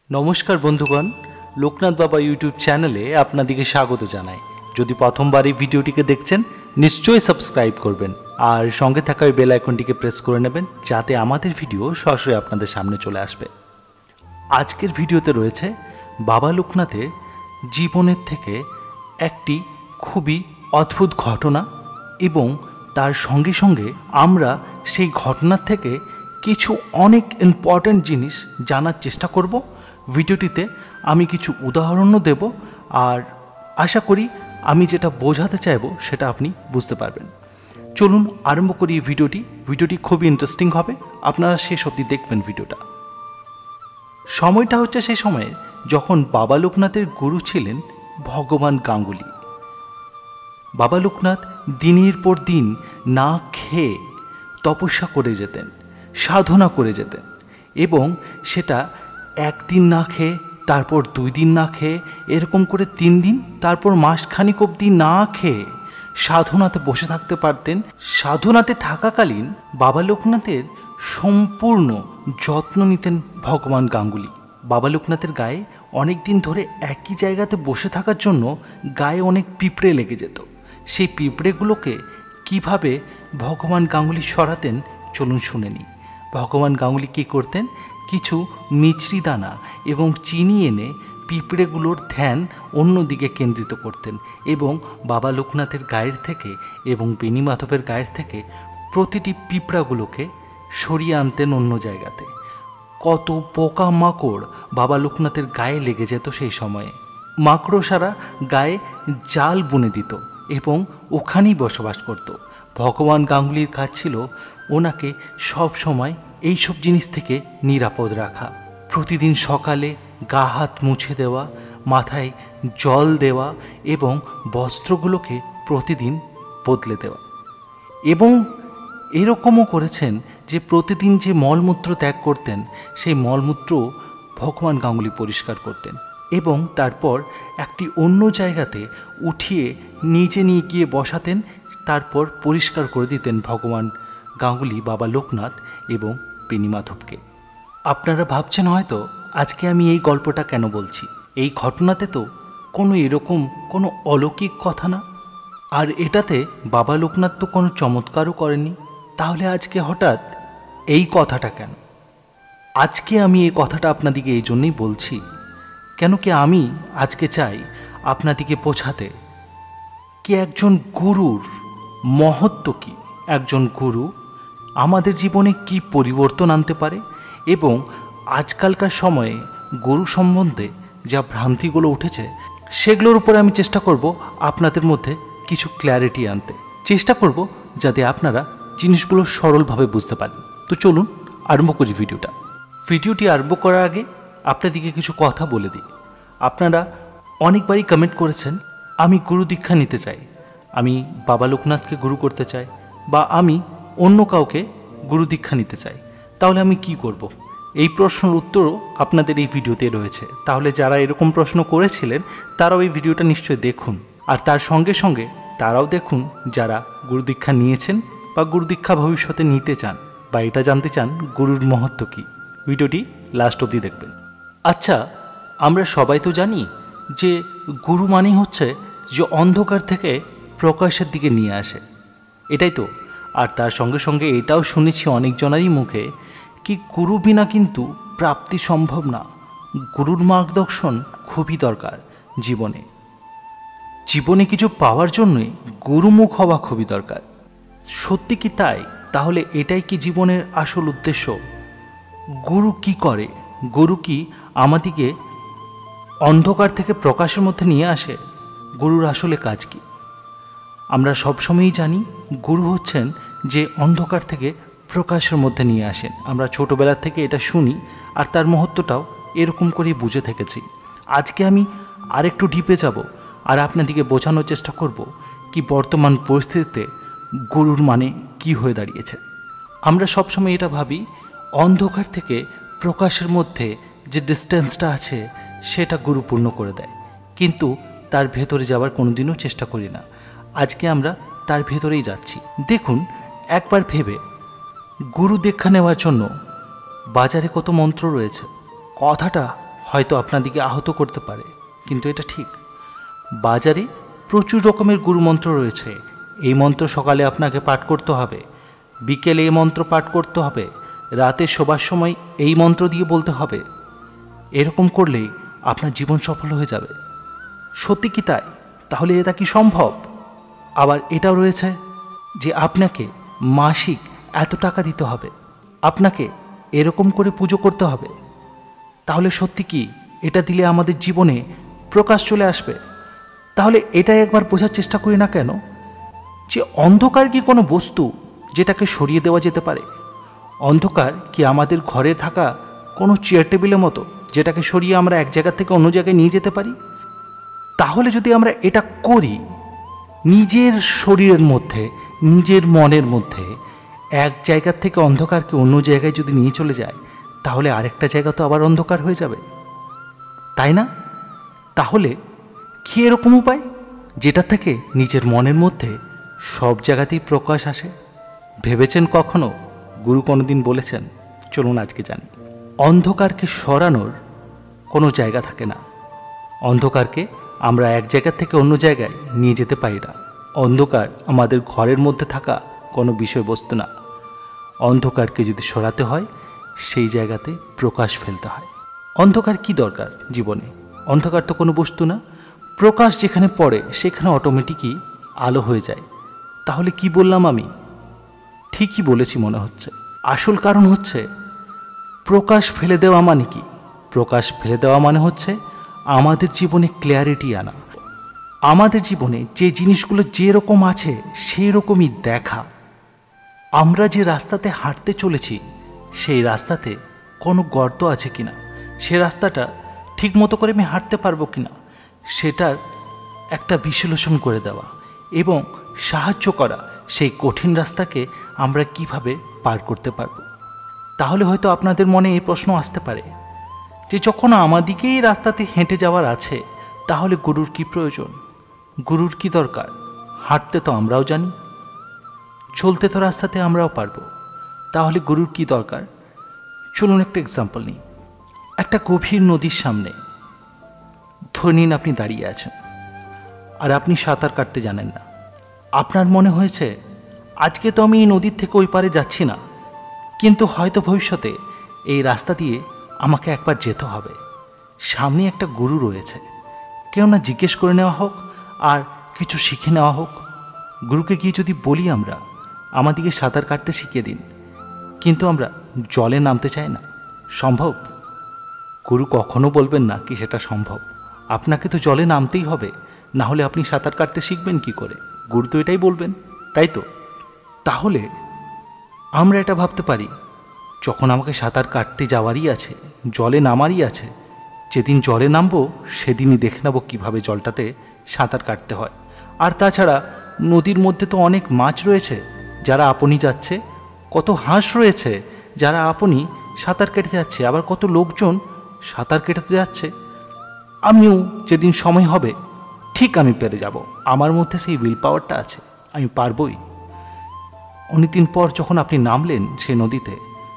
নমস্কার বন্ধুগণ, লোকনাথ বাবা ইউটিউব চ্যানেলে আপনাদেরকে স্বাগত জানাই। যদি প্রথমবার এই ভিডিওটিকে দেখছেন নিশ্চয়ই সাবস্ক্রাইব করবেন আর সঙ্গে থাকা ওই বেল আইকনটিকে প্রেস করে নেবেন যাতে আমাদের ভিডিও সরাসরি আপনাদের সামনে চলে আসবে। আজকের ভিডিওতে রয়েছে বাবা লোকনাথের জীবনের থেকে একটি খুবই অদ্ভুত ঘটনা এবং তার সঙ্গে সঙ্গে আমরা সেই ঘটনার থেকে কিছু অনেক ইম্পর্ট্যান্ট জিনিস জানার চেষ্টা করব। ভিডিওটিতে আমি কিছু উদাহরণও দেব আর আশা করি আমি যেটা বোঝাতে চাইব সেটা আপনি বুঝতে পারবেন। চলুন আরম্ভ করি এই ভিডিওটি খুবই ইন্টারেস্টিং হবে, আপনারা শেষ অবধি দেখবেন ভিডিওটা। সময়টা হচ্ছে সেই সময়ে যখন বাবা লোকনাথের গুরু ছিলেন ভগবান গাঙ্গুলি। বাবা লোকনাথ দিনের পর দিন না খেয়ে তপস্যা করে যেতেন, সাধনা করে যেতেন এবং সেটা একদিন না খেয়ে, তারপর 2 দিন না খেয়ে, এরকম করে 3 দিন, তারপর মাসখানিক অবধি না খেয়ে সাধনাতে বসে থাকতে পারতেন। সাধনাতে থাকাকালীন বাবা লোকনাথের সম্পূর্ণ যত্ন নিতেন ভগবান গাঙ্গুলি। বাবা লোকনাথের গায়ে অনেক দিন ধরে একই জায়গাতে বসে থাকার জন্য গায়ে অনেক পিঁপড়ে লেগে যেত। সেই পিঁপড়েগুলোকে কিভাবে ভগবান গাঙ্গুলি সরাতেন চলুন শুনে নিই। ভগবান গাঙ্গুলি কী করতেন, কিছু মিছরি দানা এবং চিনি এনে পিঁপড়েগুলোর ধ্যান অন্যদিকে কেন্দ্রিত করতেন এবং বাবা লোকনাথের গায়ের থেকে এবং বেনি মাধবের গায়ের থেকে প্রতিটি পিঁপড়াগুলোকে সরিয়ে আনতেন অন্য জায়গাতে। কত পোকা মাকড় বাবা লোকনাথের গায়ে লেগে যেত সেই সময়ে। মাকড়সারা গায়ে জাল বুনে দিত এবং ওখানেই বসবাস করত। ভগবান গাঙ্গুলির কাজ ছিল ওনাকে সব সময় এইসব জিনিস থেকে নিরাপদ রাখা। প্রতিদিন সকালে গা হাত মুছে দেওয়া, মাথায় জল দেওয়া এবং বস্ত্রগুলোকে প্রতিদিন বদলে দেওয়া। এবং এরকমও করেছেন যে প্রতিদিন যে মলমূত্র ত্যাগ করতেন সেই মলমূত্র ভগবান গাঙ্গুলি পরিষ্কার করতেন এবং তারপর একটি অন্য জায়গাতে উঠিয়ে নিচে নিয়ে গিয়ে বসাতেন, তারপর পরিষ্কার করে দিতেন ভগবান গাঙ্গুলি বাবা লোকনাথ এবং বেনি মাধবকে। আপনারা ভাবছেন হয়তো আজকে আমি এই গল্পটা কেন বলছি, এই ঘটনাতে তো এরকম কোনো অলৌকিক কথা না, আর এটাতে বাবা লোকনাথ তো কোনো চমৎকারও করেনি, তাহলে আজকে হঠাৎ এই কথাটা কেন? আজকে আমি এই কথাটা আপনাদিকে এই জন্যই বলছি কেন কি আমি আজকে চাই আপনাদিকে বোঝাতে কি একজন গুরুর মহত্ব কী, একজন গুরু আমাদের জীবনে কি পরিবর্তন আনতে পারে এবং আজকালকার সময়ে গুরু সম্বন্ধে যা ভ্রান্তিগুলো উঠেছে সেগুলোর উপরে আমি চেষ্টা করব আপনাদের মধ্যে কিছু ক্ল্যারিটি আনতে, চেষ্টা করব যাতে আপনারা জিনিসগুলো সরলভাবে বুঝতে পারেন। তো চলুন আরম্ভ করি ভিডিওটি আরম্ভ করার আগে আপনাদেরকে কিছু কথা বলে দিই। আপনারা অনেকবারই কমেন্ট করেছেন আমি গুরু দীক্ষা নিতে চাই, আমি বাবা লোকনাথকে গুরু করতে চাই বা আমি অন্য কাউকে গুরু দীক্ষা নিতে চাই, তাহলে আমি কি করব? এই প্রশ্নের উত্তরও আপনাদের এই ভিডিওতে রয়েছে। তাহলে যারা এরকম প্রশ্ন করেছিলেন তারাও এই ভিডিওটা নিশ্চয়ই দেখুন, আর তার সঙ্গে সঙ্গে তারাও দেখুন যারা গুরু দীক্ষা নিয়েছেন বা গুরু দীক্ষা ভবিষ্যতে নিতে চান বা এটা জানতে চান গুরুর মহত্ব কী। ভিডিওটি লাস্ট অবধি দেখবেন। আচ্ছা, আমরা সবাই তো জানি যে গুরু মানেই হচ্ছে যে অন্ধকার থেকে প্রকাশের দিকে নিয়ে আসে, এটাই তো। আর তার সঙ্গে সঙ্গে এটাও শুনেছি অনেকজনেরই মুখে কি গুরু বিনা কিন্তু প্রাপ্তি সম্ভব না, গুরুর মার্গদর্শন খুবই দরকার জীবনে কিছু পাওয়ার জন্যই গুরুমুখ হওয়া খুবই দরকার। সত্যি কি তাই? তাহলে এটাই কি জীবনের আসল উদ্দেশ্য? গুরু কি করে? গুরু কি আমাদিকে অন্ধকার থেকে প্রকাশের মধ্যে নিয়ে আসে? গুরুর আসলে কাজ কি? আমরা সবসময়ই জানি গুরু হচ্ছেন যে অন্ধকার থেকে প্রকাশের মধ্যে নিয়ে আসেন। আমরা ছোটোবেলা থেকে এটা শুনি আর তার মহত্বটাও এরকম করেই বুঝে থেকেছি। আজকে আমি আরেকটু ডিপে যাব আর আপনাদেরকে বোঝানোর চেষ্টা করব কি বর্তমান পরিস্থিতিতে গুরুর মানে কি হয়ে দাঁড়িয়েছে। আমরা সবসময় এটা ভাবি অন্ধকার থেকে প্রকাশের মধ্যে যে ডিস্টেন্সটা আছে সেটা গুরু পূর্ণ করে দেয়, কিন্তু তার ভেতরে যাওয়ার কোনোদিনও চেষ্টা করি না। আজকে আমরা তার ভেতরেই যাচ্ছি। দেখুন, একবার ভেবে গুরু দীক্ষা নেওয়ার জন্য বাজারে কত মন্ত্র রয়েছে, কথাটা হয়তো আপনাদিকে আহত করতে পারে, কিন্তু এটা ঠিক। বাজারে প্রচুর রকমের গুরুমন্ত্র রয়েছে। এই মন্ত্র সকালে আপনাকে পাঠ করতে হবে, বিকেলে এই মন্ত্র পাঠ করতে হবে, রাতে শোবার সময় এই মন্ত্র দিয়ে বলতে হবে। এরকম করলেই আপনার জীবন সফল হয়ে যাবে। সত্যি কি তাই? তাহলে এটা কি সম্ভব? আবার এটাও রয়েছে যে আপনাকে মাসিক এত টাকা দিতে হবে, আপনাকে এরকম করে পুজো করতে হবে। তাহলে সত্যি কি এটা দিলে আমাদের জীবনে প্রকাশ চলে আসবে? তাহলে এটাই একবার বোঝার চেষ্টা করি না কেন যে অন্ধকার কি কোনো বস্তু যেটাকে সরিয়ে দেওয়া যেতে পারে? অন্ধকার কি আমাদের ঘরে থাকা কোনো চেয়ার টেবিলের মতো যেটাকে সরিয়ে আমরা এক জায়গা থেকে অন্য জায়গায় নিয়ে যেতে পারি? তাহলে যদি আমরা এটা করি, নিজের শরীরের মধ্যে, নিজের মনের মধ্যে এক জায়গা থেকে অন্ধকারকে অন্য জায়গায় যদি নিয়ে চলে যায়, তাহলে আরেকটা জায়গা তো আবার অন্ধকার হয়ে যাবে, তাই না? তাহলে কি এরকম উপায় যেটা থেকে নিজের মনের মধ্যে সব জায়গাতেই প্রকাশ আসে? ভেবেছেন কখনো? গুরু কোনোদিন বলেছেন? চলুন আজকে জানি। অন্ধকারকে সরানোর কোনো জায়গা থাকে না। অন্ধকারকে আমরা এক জায়গা থেকে অন্য জায়গায় নিয়ে যেতে পারি না। অন্ধকার আমাদের ঘরের মধ্যে থাকা কোনো বিষয়বস্তু না। অন্ধকারকে যদি সরাতে হয়, সেই জায়গাতে প্রকাশ ফেলতে হয়। অন্ধকার কি দরকার জীবনে? অন্ধকার তো কোনো বস্তু না। প্রকাশ যেখানে পড়ে সেখানে অটোমেটিকই আলো হয়ে যায়। তাহলে কি বললাম আমি? ঠিকই বলেছি মনে হচ্ছে। আসল কারণ হচ্ছে প্রকাশ ফেলে দেওয়া মানে কি? প্রকাশ ফেলে দেওয়া মানে হচ্ছে আমাদের জীবনে ক্লিয়ারিটি আনা। আমাদের জীবনে যে জিনিসগুলো যেরকম আছে সেই রকমই দেখা। আমরা যে রাস্তাতে হাঁটতে চলেছি সেই রাস্তাতে কোনো গর্ত আছে কিনা, সে রাস্তাটা ঠিক মতো করে আমি হাঁটতে পারবো কিনা, সেটার একটা বিশ্লেষণ করে দেওয়া এবং সাহায্য করা সেই কঠিন রাস্তাকে আমরা কিভাবে পার করতে পারবো। তাহলে হয়তো আপনাদের মনে এই প্রশ্ন আসতে পারে যে যখন আমাদিকেই রাস্তাতে হেঁটে যাওয়ার আছে, তাহলে গুরুর কি প্রয়োজন? গুরুর কি দরকার? হাঁটতে তো আমরাও জানি, চলতে তো রাস্তাতে আমরাও পারবো, তাহলে গুরুর কি দরকার? চলুন একটা এক্সাম্পল নিই। একটা গভীর নদীর সামনে ধরে নিন আপনি দাঁড়িয়ে আছেন, আর আপনি সাঁতার কাটতে জানেন না। আপনার মনে হয়েছে আজকে তো আমি এই নদীর থেকে ওই পারে যাচ্ছি না, কিন্তু হয়তো ভবিষ্যতে এই রাস্তা দিয়ে আমাকে একবার যেতে হবে। সামনে একটা গুরু রয়েছে, কেউ না জিজ্ঞেস করে নেওয়া হোক আর কিছু শিখে নেওয়া হোক। গুরুকে গিয়ে যদি বলি আমরা আমাদিকে সাঁতার কাটতে শিখিয়ে দিন, কিন্তু আমরা জলে নামতে চাই না, সম্ভব? গুরু কখনো বলবেন না কি সেটা সম্ভব। আপনাকে তো জলে নামতেই হবে, না হলে আপনি সাঁতার কাটতে শিখবেন কি করে? গুরু তো এটাই বলবেন, তাই তো? তাহলে আমরা এটা ভাবতে পারি, যখন আমাকে সাঁতার কাটতে যাওয়ারই আছে, জলে নামারই আছে, যেদিন জলে নামবো সেদিনই দেখে নেব কীভাবে জলটাতে সাঁতার কাটতে হয়। আর তাছাড়া নদীর মধ্যে তো অনেক মাছ রয়েছে যারা আপনি যাচ্ছে, কত হাঁস রয়েছে যারা আপনি সাঁতার কেটে যাচ্ছে, আবার কত লোকজন সাঁতার কেটে যাচ্ছে। আমিও যেদিন সময় হবে ঠিক আমি পেরে যাব। আমার মধ্যে সেই উইল পাওয়ারটা আছে, আমি পারবই। অনেকদিন পর যখন আপনি নামলেন সেই নদীতে,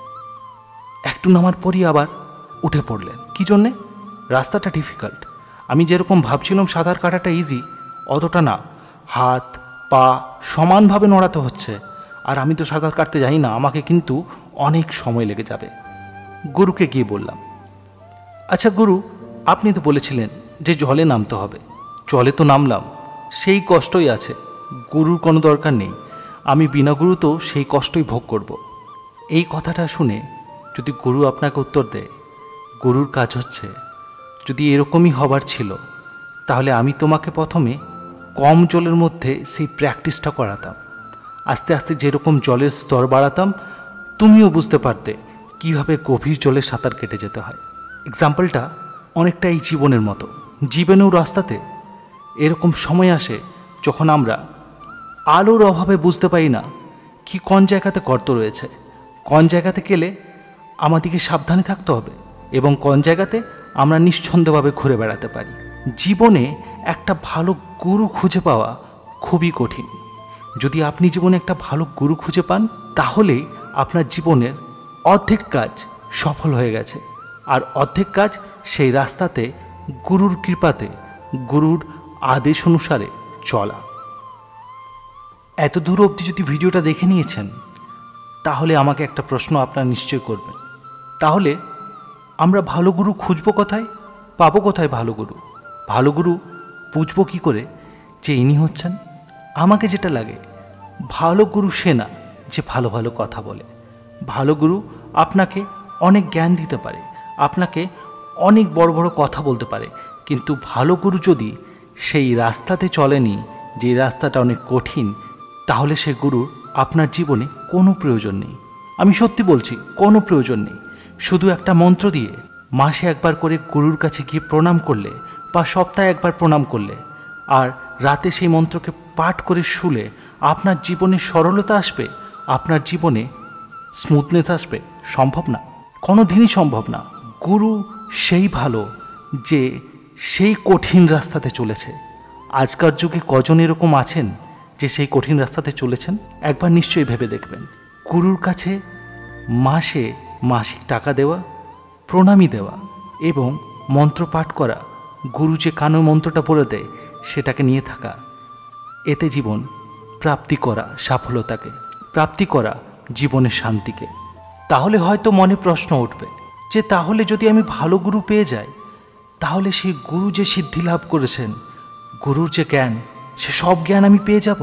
একটু নামার পরই আবার উঠে পড়লেন। কি জন্যে? রাস্তাটা ডিফিকাল্ট। আমি যেরকম ভাবছিলাম সাঁতার কাটাটা ইজি, অতটা না। হাত পা সমানভাবে নড়াতে হচ্ছে, আর আমি তো সাঁতার কাটতে জানি না, আমাকে কিন্তু অনেক সময় লেগে যাবে। গুরুকে গিয়ে বললাম, আচ্ছা গুরু, আপনি তো বলেছিলেন যে জলে নামতে হবে, জলে তো নামলাম, সেই কষ্টই আছে, গুরুর কোনো দরকার নেই, আমি বিনা গুরু তো সেই কষ্টই ভোগ করব। এই কথাটা শুনে যদি গুরু আপনাকে উত্তর দেয়, গুরুর কাজ হচ্ছে যদি এরকমই হবার ছিল, তাহলে আমি তোমাকে প্রথমে কম জলের মধ্যে সেই প্র্যাকটিসটা করাতাম। আস্তে আস্তে যেরকম জলের স্তর বাড়াতাম, তুমিও বুঝতে পারতে কিভাবে গভীর জলে সাঁতার কেটে যেতে হয়। এক্সাম্পলটা অনেকটা এই জীবনের মতো। জীবনেও রাস্তাতে এরকম সময় আসে যখন আমরা আলোর অভাবে বুঝতে পারি না কি কোন জায়গাতে গর্ত রয়েছে, কোন জায়গাতে গেলে আমাদেরকে সাবধানে থাকতে হবে, এবং কোন জায়গাতে আমরা নিশ্ছন্দভাবে ঘুরে বেড়াতে পারি। জীবনে একটা ভালো গুরু খুঁজে পাওয়া খুবই কঠিন। যদি আপনি জীবনে একটা ভালো গুরু খুঁজে পান, তাহলেই আপনার জীবনের অর্ধেক কাজ সফল হয়ে গেছে। আর অর্ধেক কাজ সেই রাস্তাতে গুরুর কৃপাতে, গুরুর আদেশ অনুসারে চলা। এত দূর অবধি যদি ভিডিওটা দেখে নিয়েছেন, তাহলে আমাকে একটা প্রশ্ন আপনারা নিশ্চয় করবেন, তাহলে আমরা ভালো গুরু খুঁজবো কোথায়, পাবো কোথায় ভালো গুরু? ভালো গুরু বুঝবো কী করে যে ইনি হচ্ছেন? আমাকে যেটা লাগে, ভালো গুরু সে না যে ভালো ভালো কথা বলে। ভালো গুরু আপনাকে অনেক জ্ঞান দিতে পারে, আপনাকে অনেক বড় বড় কথা বলতে পারে, কিন্তু ভালো গুরু যদি সেই রাস্তাতে চলেনি, যে রাস্তাটা অনেক কঠিন, তাহলে সে গুরুর আপনার জীবনে কোনো প্রয়োজন নেই। আমি সত্যি বলছি, কোনো প্রয়োজন নেই। শুধু একটা মন্ত্র দিয়ে মাসে একবার করে গুরুর কাছে গিয়ে প্রণাম করলে, বা সপ্তাহে একবার প্রণাম করলে, আর রাতে সেই মন্ত্রকে পাঠ করে শুলে আপনার জীবনে সরলতা আসবে, আপনার জীবনে স্মুথনেস আসবে। সম্ভব না, কোনো দিনই সম্ভব না। গুরু সেই ভালো যে সেই কঠিন রাস্তাতে চলেছে। আজকার যুগে কজন এরকম আছেন যে সেই কঠিন রাস্তাতে চলেছেন? একবার নিশ্চয়ই ভেবে দেখবেন। গুরুর কাছে মাসে মাসিক টাকা দেওয়া, প্রণামী দেওয়া এবং মন্ত্র পাঠ করা, গুরু যে কানো মন্ত্রটা বলে দেয় সেটাকে নিয়ে থাকা, এতে জীবন প্রাপ্তি করা, সাফল্যতাকে প্রাপ্তি করা, জীবনের শান্তিকে। তাহলে হয়তো মনে প্রশ্ন উঠবে যে তাহলে যদি আমি ভালো গুরু পেয়ে যাই, তাহলে সেই গুরু যে সিদ্ধি লাভ করেছেন, গুরুর যে জ্ঞান, সে সব জ্ঞান আমি পেয়ে যাব?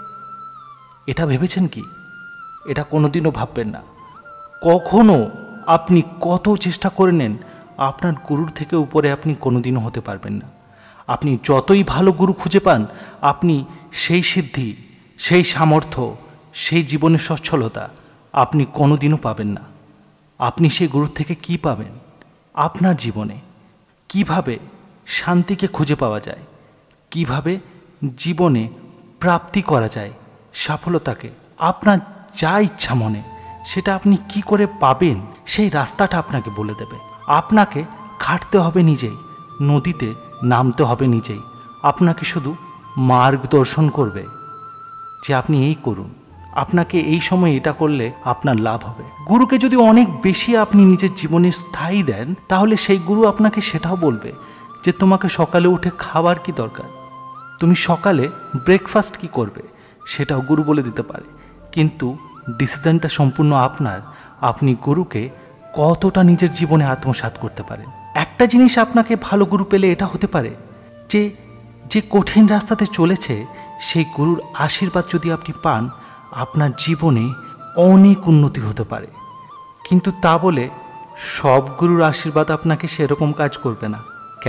এটা ভেবেছেন কি? এটা কোনোদিনও ভাববেন না। কখনো আপনি কত চেষ্টা করে নেন, আপনার গুরুর থেকে উপরে আপনি কোনোদিনও হতে পারবেন না। আপনি যতই ভালো গুরু খুঁজে পান, আপনি সেই সিদ্ধি, সেই সামর্থ্য, সেই জীবনের সচ্ছলতা আপনি কোনোদিনও পাবেন না। আপনি সেই গুরুর থেকে কি পাবেন? আপনার জীবনে কিভাবে শান্তিকে খুঁজে পাওয়া যায়, কিভাবে জীবনে প্রাপ্তি করা যায় সাফল্যতাকে, আপনার যা ইচ্ছা মনে সেটা আপনি কি করে পাবেন, সেই রাস্তাটা আপনাকে বলে দেবে। আপনাকে খাটতে হবে নিজেই, নদীতে নামতে হবে নিজেই। আপনাকে শুধু মার্গদর্শন করবে যে আপনি এই করুন, আপনাকে এই সময় এটা করলে আপনার লাভ হবে। গুরুকে যদি অনেক বেশি আপনি নিজের জীবনে স্থায়ী দেন, তাহলে সেই গুরু আপনাকে সেটাও বলবে যে তোমাকে সকালে উঠে খাবার কি দরকার, তুমি সকালে ব্রেকফাস্ট কি করবে, সেটাও গুরু বলে দিতে পারে। কিন্তু ডিসিশনটা সম্পূর্ণ আপনার। আপনি গুরুকে কতটা নিজের জীবনে আত্মসাৎ করতে পারেন। একটা জিনিস আপনাকে ভালো গুরু পেলে এটা হতে পারে যে যে কঠিন রাস্তাতে চলেছে, সেই গুরুর আশীর্বাদ যদি আপনি পান, আপনার জীবনে অনেক উন্নতি হতে পারে। কিন্তু তা বলে সব গুরুর আশীর্বাদ আপনাকে সেরকম কাজ করবে না।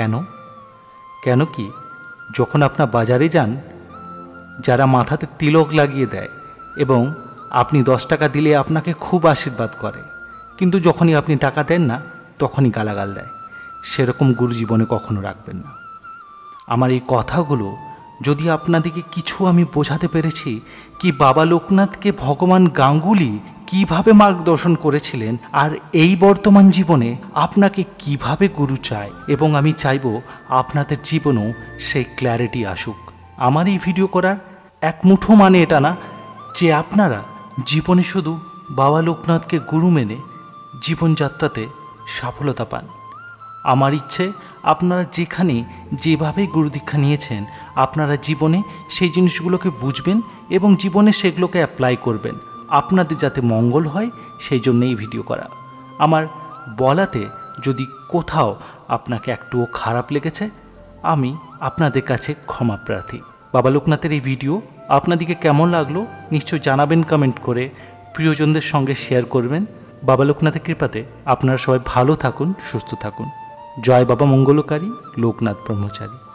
কেন কি, যখন আপনার বাজারে যান, যারা মাথাতে তিলক লাগিয়ে দেয় এবং আপনি 10 টাকা দিলে আপনাকে খুব আশীর্বাদ করে, কিন্তু যখনই আপনি টাকা দেন না তখনই গালাগাল দেয়, সেরকম গুরু জীবনে কখনো রাখবেন না। আমার এই কথাগুলো যদি আপনাদেরকে কিছু আমি বোঝাতে পেরেছি, কি বাবা লোকনাথকে ভগবান গাঙ্গুলি কিভাবে মার্গদর্শন করেছিলেন, আর এই বর্তমান জীবনে আপনাকে কিভাবে গুরু চায়, এবং আমি চাইব আপনাদের জীবনেও সেই ক্ল্যারিটি আসুক। আমার এই ভিডিও করার এক মুঠো মানে এটা না যে আপনারা জীবনে শুধু বাবা লোকনাথকে গুরু মেনে জীবনযাত্রাতে সফলতা পান। আমার ইচ্ছে আপনারা যেখানে যেভাবে গুরু দীক্ষা নিয়েছেন, আপনারা জীবনে সেই জিনিসগুলোকে বুঝবেন এবং জীবনে সেগুলোকে অ্যাপ্লাই করবেন, আপনাদের যাতে মঙ্গল হয়, সেই জন্য এই ভিডিও করা। আমার বলাতে যদি কোথাও আপনাকে একটুও খারাপ লেগেছে, আমি আপনাদের কাছে ক্ষমা প্রার্থী। বাবা লোকনাথের এই ভিডিও আপনাদেরকে কেমন লাগলো নিশ্চয় জানাবেন কমেন্ট করে, প্রিয়জনদের সঙ্গে শেয়ার করবেন। বাবা লোকনাথের কৃপাতে আপনারা সবাই ভালো থাকুন, সুস্থ থাকুন। জয় বাবা মঙ্গলকারী লোকনাথ ব্রহ্মচারী।